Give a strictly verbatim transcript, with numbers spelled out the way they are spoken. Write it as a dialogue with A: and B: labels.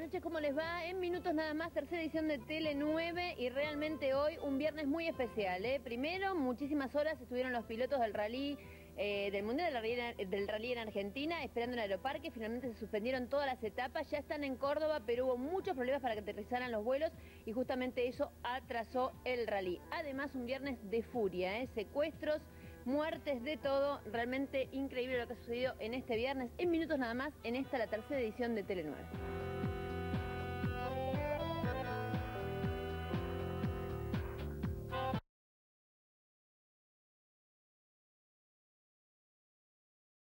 A: noches, ¿cómo les va? En minutos nada más, tercera edición de Tele nueve y realmente hoy un viernes muy especial, ¿eh? Primero, muchísimas horas estuvieron los pilotos del rally, eh, del Mundial del rally, del rally en Argentina, esperando en el aeroparque. Finalmente se suspendieron todas las etapas, ya están en Córdoba, pero hubo muchos problemas para que aterrizaran los vuelos y justamente eso atrasó el rally. Además, un viernes de furia, ¿eh? Secuestros, muertes, de todo. Realmente increíble lo que ha sucedido en este viernes. En minutos nada más, en esta, la tercera edición de Tele nueve.